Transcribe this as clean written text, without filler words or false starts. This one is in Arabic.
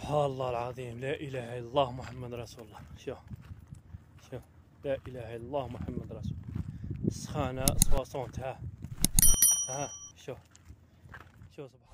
الله العظيم، لا اله الا الله محمد رسول الله. شوف شوف، لا اله الا الله محمد رسول الله. السخانة 60. ها شوف شوف.